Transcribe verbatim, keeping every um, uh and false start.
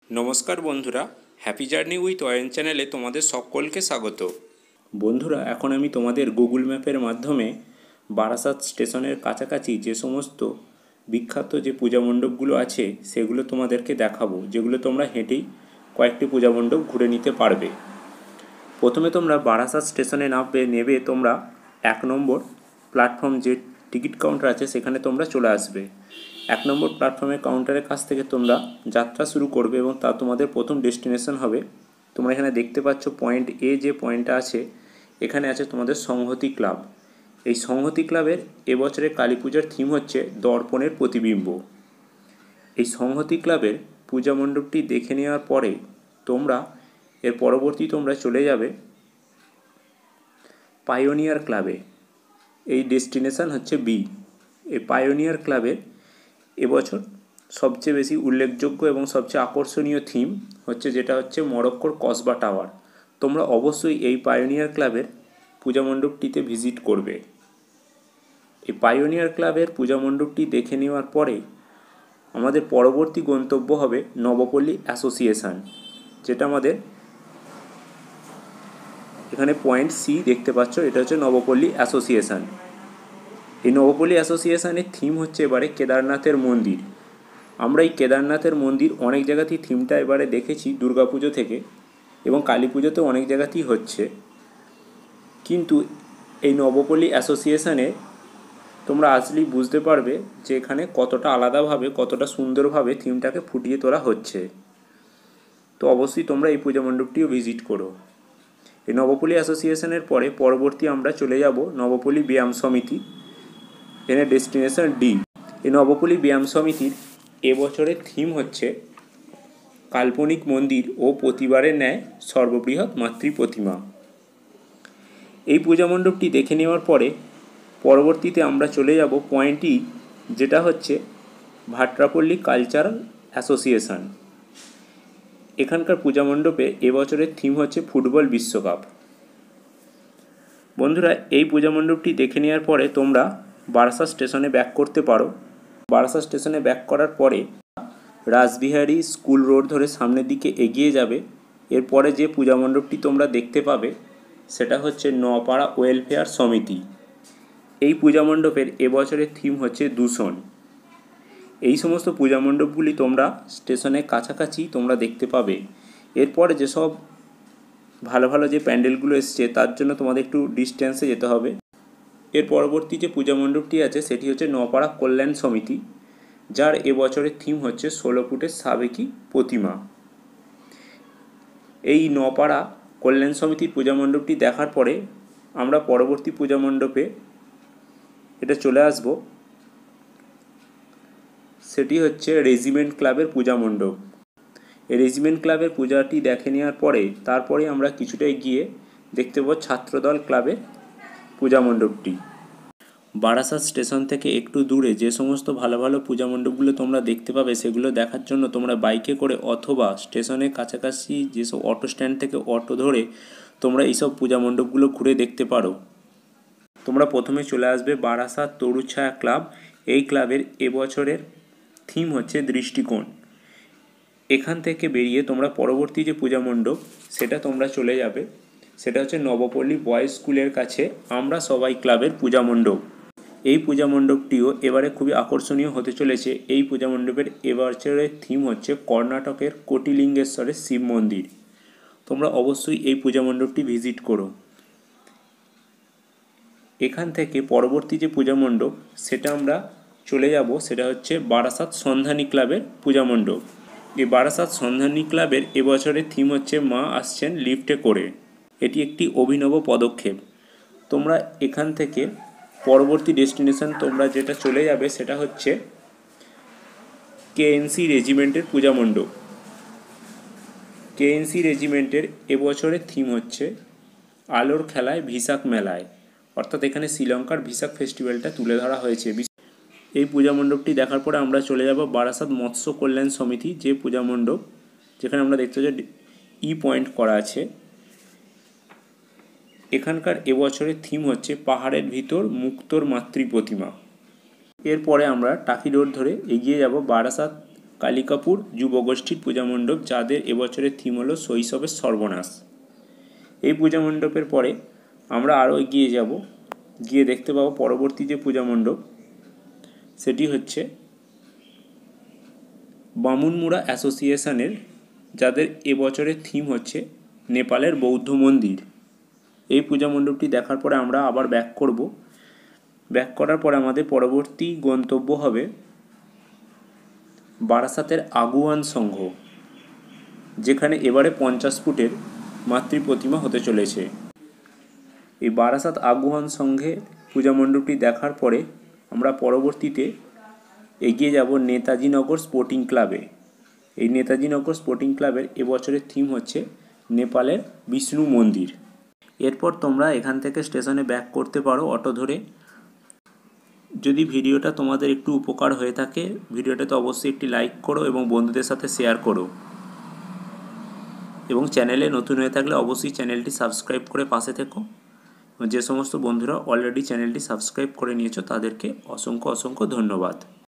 नमस्कार बंधुरा happy journey with अयन चैनेले तुम्हारे सकलके स्वागत। बंधुरा एखन आमी तुम्हादेर गुगल मैपर माध्यमे बारासात स्टेशनेर काछाकाछि जे समस्त विख्यात जे पूजा मंडपगुलो आछे सेगुलो तोमादेरके देखाबो, जेगुलो तोमरा हेঁটেই कयेकटी पूजा मंडप घुरे निते पारबे। प्रथमे तोमरा बारासात स्टेशने नामबे नेबे तोमरा एक नम्बर प्लैटफर्म जे टिकिट काउंटार आछे सेखाने तोमरा चले आसबे। एक नम्बर प्लैटफर्मे काउंटारेर काछ थेके तोमरा यात्रा शुरू करबे एबं ता तोमादेर प्रथम डेस्टिनेशन हबे। तोमरा एखाने देखते पाচ্ছ पॉइंट ए जे पॉइंटटा आछे एखाने आछे तोमादेर संहति क्लाब। এই সংহতি ক্লাবের এবছরের কালী পূজার থিম হচ্ছে দর্পণের প্রতিবিম্ব। এই সংহতি ক্লাবের পূজা মণ্ডপটি দেখে নেওয়ার পরে তোমরা এর পরবর্তী তোমরা চলে যাবে পায়োনিয়ার ক্লাবে। এই ডেস্টিনেশন হচ্ছে বি। এই পায়োনিয়ার ক্লাবের এবছর সবচেয়ে বেশি উল্লেখযোগ্য এবং সবচেয়ে আকর্ষণীয় থিম হচ্ছে যেটা হচ্ছে মরক্কোর কসবা টাওয়ার। তোমরা অবশ্যই এই পায়োনিয়ার ক্লাবের পূজা মণ্ডপটিতে ভিজিট করবে। এই পায়োনিয়ার ক্লাবের পূজা মণ্ডপটি দেখে নেওয়ার পরে আমাদের পরবর্তী গন্তব্য হবে নবপল্লী অ্যাসোসিয়েশন, যেটা আমাদের এখানে পয়েন্ট সি দেখতে পাচ্ছ, এটা হচ্ছে নবপল্লী অ্যাসোসিয়েশন। এই নবপল্লী অ্যাসোসিয়েশনের থিম হচ্ছে এবারে কেদারনাথের মন্দির। আমরা এই কেদারনাথের মন্দির অনেক জায়গাতেই থিমটা এবারে দেখেছি দুর্গাপুজো থেকে, এবং কালী পুজোতেও অনেক জায়গাতেই হচ্ছে, কিন্তু এই নবপল্লী অ্যাসোসিয়েশনে তোমরা আসলেই বুঝতে পারবে যে এখানে কতটা আলাদাভাবে কতটা সুন্দরভাবে থিমটাকে ফুটিয়ে তোলা হচ্ছে। তো অবশ্যই তোমরা এই পূজা মণ্ডপটিও ভিজিট করো। এই নবপল্লী অ্যাসোসিয়েশনের পরে পরবর্তী আমরা চলে যাব নবপল্লী ব্যায়াম সমিতি, এর ডেস্টিনেশন ডি। এই নবপল্লী ব্যায়াম সমিতির এবছরের থিম হচ্ছে কাল্পনিক মন্দির ও প্রতিবারের ন্যায় সর্ববৃহৎ মাতৃ প্রতিমা। এই পূজা মণ্ডপটি দেখে নেওয়ার পরে পরবর্তীতে আমরা চলে যাব পয়েন্টটি, যেটা হচ্ছে ভাট্রাপল্লী কালচারাল অ্যাসোসিয়েশন। এখানকার পূজা মণ্ডপে এবছরের থিম হচ্ছে ফুটবল বিশ্বকাপ। বন্ধুরা এই পূজা মণ্ডপটি দেখে নেওয়ার পরে তোমরা বারাসাত স্টেশনে ব্যাক করতে পারো। বারাসাত স্টেশনে ব্যাক করার পরে রাসবিহারী স্কুল রোড ধরে সামনের দিকে এগিয়ে যাবে। এরপরে যে পূজা মণ্ডপটি তোমরা দেখতে পাবে সেটা হচ্ছে নপাড়া ওয়েলফেয়ার সমিতি। এই পূজা মণ্ডপের এবছরের থিম হচ্ছে দূষণ। এই সমস্ত পূজা মণ্ডপগুলি তোমরা স্টেশনের কাছাকাছি তোমরা দেখতে পাবে। এরপরে যেসব ভালো ভালো যে প্যান্ডেলগুলো এসছে তার জন্য তোমাদের একটু ডিস্টেন্সে যেতে হবে। এর পরবর্তী যে পূজা মণ্ডপটি আছে সেটি হচ্ছে নপাড়া কল্যাণ সমিতি, যার এবছরের থিম হচ্ছে ষোলো ফুটের সাবেকি প্রতিমা। এই নপাড়া কল্যাণ সমিতির পূজা মণ্ডপটি দেখার পরে আমরা পরবর্তী পূজা মণ্ডপে এটা চলে আসব, সেটি হচ্ছে রেজিমেন্ট ক্লাবের পূজা মণ্ডপ। এই রেজিমেন্ট ক্লাবের পূজাটি দেখে নেওয়ার পরে তারপরে আমরা কিছুটা গিয়ে দেখতে পাবো ছাত্রদল ক্লাবের পূজা মণ্ডপটি। বারাসাত স্টেশন থেকে একটু দূরে যে সমস্ত ভালো ভালো পূজা মণ্ডপগুলো তোমরা দেখতে পাবে সেগুলো দেখার জন্য তোমরা বাইকে করে অথবা স্টেশনের কাছাকাছি যেসব অটো স্ট্যান্ড থেকে অটো ধরে তোমরা এইসব পূজা মণ্ডপগুলো ঘুরে দেখতে পারো। তোমরা প্রথমে চলে আসবে বারাসাত তরুছায়া ক্লাব। এই ক্লাবের এবছরের থিম হচ্ছে দৃষ্টিকোণ। এখান থেকে বেরিয়ে তোমরা পরবর্তী যে পূজা মণ্ডপ সেটা তোমরা চলে যাবে, সেটা হচ্ছে নবপল্লী বয়েজ স্কুলের কাছে আমরা সবাই ক্লাবের পূজা মণ্ডপ। এই পূজা মণ্ডপটিও এবারে খুবই আকর্ষণীয় হতে চলেছে। এই পূজা মণ্ডপের এবছরের থিম হচ্ছে কর্ণাটকের কোটিলিঙ্গেশ্বরের শিব মন্দির। তোমরা অবশ্যই এই পূজা মণ্ডপটি ভিজিট করো। এখান থেকে পরবর্তী যে পূজা মণ্ডপ সেটা আমরা চলে যাব, সেটা হচ্ছে বারাসাত সন্ধানী ক্লাবের পূজা মণ্ডপ। এই বারাসাত সন্ধানী ক্লাবের এবছরের থিম হচ্ছে মা আসছেন লিফটে করে। এটি একটি অভিনব পদক্ষেপ। তোমরা এখান থেকে পরবর্তী ডেস্টিনেশন তোমরা যেটা চলে যাবে সেটা হচ্ছে কেএনসি রেজিমেন্টের পূজা মণ্ডপ। কেএনসি রেজিমেন্টের এবছরের থিম হচ্ছে আলোর খেলায় ভিসাক মেলায়, অর্থাৎ এখানে শ্রীলঙ্কার ভিসাক ফেস্টিভ্যালটা তুলে ধরা হয়েছে। এই পূজা মণ্ডপটি দেখার পরে আমরা চলে যাব বারাসাত মৎস্য কল্যাণ সমিতি, যে পূজা মণ্ডপ যেখানে আমরা দেখতে পাচ্ছি ই পয়েন্ট করা আছে। এখানকার এবছরের থিম হচ্ছে পাহাড়ের ভিতর মুক্তোর মাতৃ প্রতিমা। এরপরে আমরা টাকি রোড ধরে এগিয়ে যাব বারাসাত কালিকাপুর যুবগোষ্ঠীর পূজা মণ্ডপ, যাদের এবছরের থিম হলো শৈশবের সর্বনাশ। এই পূজা মণ্ডপের পরে আমরা আরও এগিয়ে যাব, গিয়ে দেখতে পাবো পরবর্তী যে পূজা মণ্ডপ সেটি হচ্ছে বামুনমুড়া অ্যাসোসিয়েশনের, যাদের এবছরের থিম হচ্ছে নেপালের বৌদ্ধ মন্দির। এই পূজা মণ্ডপটি দেখার পরে আমরা আবার ব্যাক করব। ব্যাক করার পরে আমাদের পরবর্তী গন্তব্য হবে বারাসাতের আগুয়ান সংঘ, যেখানে এবারে পঞ্চাশ ফুটের মাতৃ প্রতিমা হতে চলেছে। এই বারাসাত আগুয়ান সংঘে পূজা মণ্ডপটি দেখার পরে আমরা পরবর্তীতে এগিয়ে যাব নেতাজি নগর স্পোর্টিং ক্লাবে। এই নেতাজি নগর স্পোর্টিং ক্লাবের এবছরের থিম হচ্ছে নেপালের বিষ্ণু মন্দির। এরপর তোমরা এখান থেকে স্টেশনে ব্যাক করতে পারো অটো ধরে। যদি ভিডিওটা তোমাদের একটু উপকার হয়ে থাকে, ভিডিওটাতে অবশ্যই একটি লাইক করো এবং বন্ধুদের সাথে শেয়ার করো, এবং চ্যানেলে নতুন হয়ে থাকলে অবশ্যই চ্যানেলটি সাবস্ক্রাইব করে পাশে থেকো। যে সমস্ত বন্ধুরা অলরেডি চ্যানেলটি সাবস্ক্রাইব করে নিয়েছো তাদেরকে অসংখ্য অসংখ্য ধন্যবাদ।